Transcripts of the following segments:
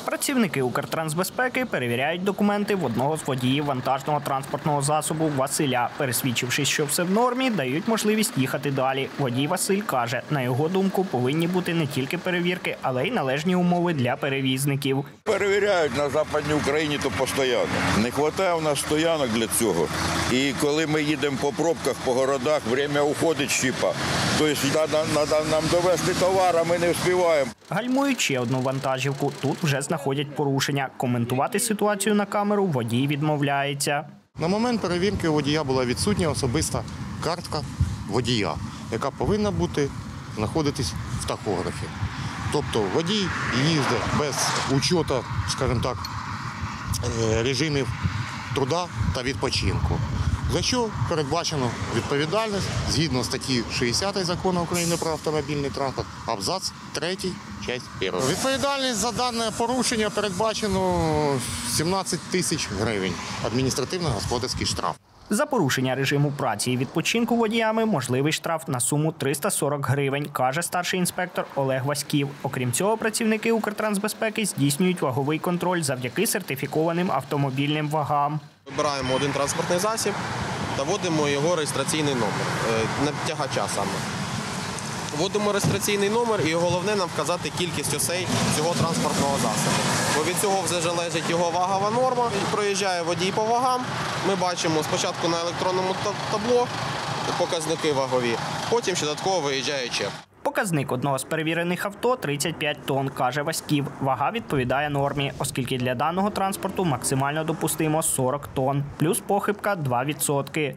Працівники Укртрансбезпеки перевіряють документи в одного з водіїв вантажного транспортного засобу Василя. Пересвідчившись, що все в нормі, дають можливість їхати далі. Водій Василь каже, на його думку, повинні бути не тільки перевірки, але й належні умови для перевізників. Перевіряють на Западній Україні, то постійно. Не вистачає у нас стоянок для цього. І коли ми їдемо по пробках, по городах, час уходить щіпа. Тобто треба нам довезти товар, а ми не встигаємо. Гальмують ще одну вантажівку. Тут вже знаходять порушення. Коментувати ситуацію на камеру водій відмовляється. На момент перевірки у водія була відсутня особиста картка водія, яка повинна знаходитись в тахографі. Тобто водій їздить без учету, скажімо так, режимів труда та відпочинку. За що передбачено відповідальність згідно статті 60 Закону України про автомобільний транспорт, абзац 3, часть 1. Відповідальність за дане порушення передбачено 17 тисяч гривень. Адміністративно-господарський штраф. За порушення режиму праці і відпочинку водіями можливий штраф на суму 340 гривень, каже старший інспектор Олег Васьків. Окрім цього, працівники Укртрансбезпеки здійснюють ваговий контроль завдяки сертифікованим автомобільним вагам. Вибираємо один транспортний засіб та вводимо його реєстраційний номер, на тягача саме. Вводимо реєстраційний номер і головне нам вказати кількість осей цього транспортного засобу. Бо від цього вже залежить його вагова норма. Проїжджає водій по вагам, ми бачимо спочатку на електронному табло показники вагові, потім ще додатково виїжджає чек. Показник одного з перевірених авто – 35 тонн, каже Васьків. Вага відповідає нормі, оскільки для даного транспорту максимально допустимо 40 тонн, плюс похибка 2%.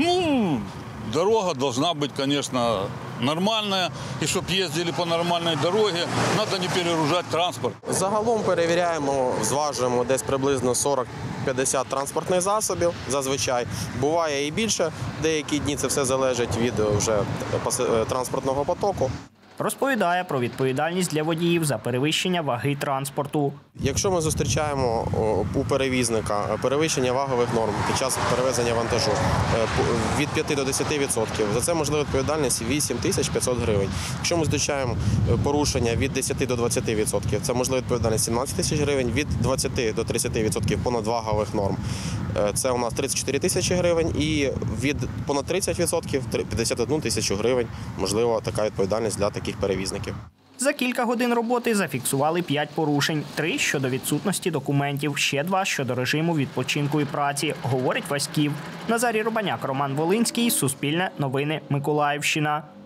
Дорога должна быть, конечно, нормальная. И чтобы ездили по нормальной дороге, надо не перегружать транспорт. Загалом перевіряємо, зважуємо десь приблизно 40-50 транспортних засобів зазвичай. Буває і більше, деякі дні це все залежить від вже транспортного потоку. Розповідає про відповідальність для водіїв за перевищення ваги транспорту. Якщо ми зустрічаємо у перевізника перевищення вагових норм під час перевезення вантажу від 5 до 10%, за це можлива відповідальність 8500 гривень. Якщо ми зустрічаємо порушення від 10 до 20%, це можлива відповідальність 17 тисяч гривень, від 20 до 30% понад вагових норм. Це у нас 34 тисячі гривень і від понад 30% 51 тисячу гривень можлива така відповідальність для таких перевізників. За кілька годин роботи зафіксували 5 порушень. 3 – щодо відсутності документів, ще 2 – щодо режиму відпочинку і праці, говорить Васьків. Назарій Рубаняк, Роман Волинський, Суспільне новини, Миколаївщина.